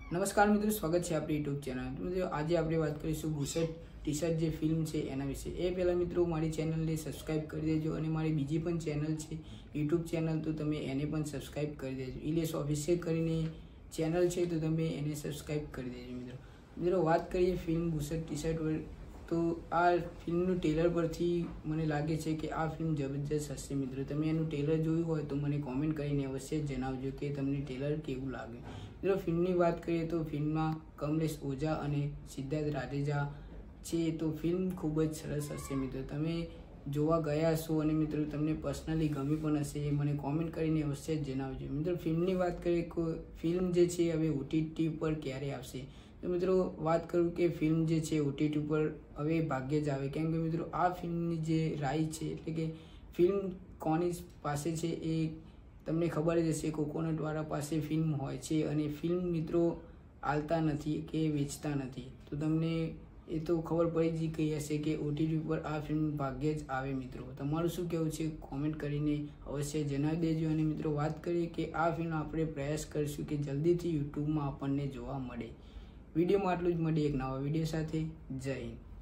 નમસ્કાર મિત્રો, સ્વાગત છે આપણી યુટ્યુબ ચેનલ. મિત્રો આજે આપણે વાત કરીશું બુસટ ટી-શર્ટ જે ફિલ્મ છે એના વિશે. એ પહેલાં મિત્રો મારી ચેનલને સબસ્ક્રાઈબ કરી દેજો અને મારી બીજી પણ ચેનલ છે યુટ્યુબ ચેનલ, તો તમે એને પણ સબસ્ક્રાઈબ કરી દેજો. ઇલેસ ઓફિશિયલ કરીને ચેનલ છે તો તમે એને સબસ્ક્રાઈબ કરી દેજો. મિત્રો વાત કરીએ ફિલ્મ બુસટ ટી-શર્ટ, તો આ ફિલ્મનું ટ્રેલર પરથી મને લાગે છે કે આ ફિલ્મ જબરજસ્ત હશે. મિત્રો તમે એનું ટ્રેલર જોયું હોય તો મને કોમેન્ટ કરીને અવશ્ય જણાવજો કે તમને ટ્રેલર કેવું લાગે. મિત્રો ફિલ્મની વાત કરીએ તો ફિલ્મમાં કમલેશ ઓઝા અને સિદ્ધાર્થ રાધેજા છે, તો ફિલ્મ ખૂબ જ સરસ હશે. મિત્રો તમે જોવા ગયા હશો અને મિત્રો તમને પર્સનલી ગમી પણ હશે, એ મને કોમેન્ટ કરીને અવશ્ય જણાવજો. મિત્રો ફિલ્મની વાત કરીએ તો ફિલ્મ જે છે હવે OTT પર ક્યારે આવશે, તો મિત્રો વાત કરું કે ફિલ્મ જે છે OTT પર હવે ભાગ્યે જ આવે, કેમ કે મિત્રો આ ફિલ્મની જે રાઇટ છે, એટલે કે ફિલ્મ કોની પાસે છે એ તમને ખબર જ હશે. કોકોનટવાળા પાસે ફિલ્મ હોય છે અને ફિલ્મ મિત્રો આલતા નથી કે વેચતા નથી, તો તમને એ તો ખબર પડી જ ગઈ હશે કે OTT પર આ ફિલ્મ ભાગ્યે જ આવે. મિત્રો તમારું શું કહેવું છે કોમેન્ટ કરીને અવશ્ય જણાવી દેજો. અને મિત્રો વાત કરીએ કે આ ફિલ્મ આપણે પ્રયાસ કરીશું કે જલ્દીથી યુટ્યુબમાં આપણને જોવા મળે. વિડીયોમાં આટલું જ, મળીએ એક નવા વિડીયો સાથે. જય હિન્દ.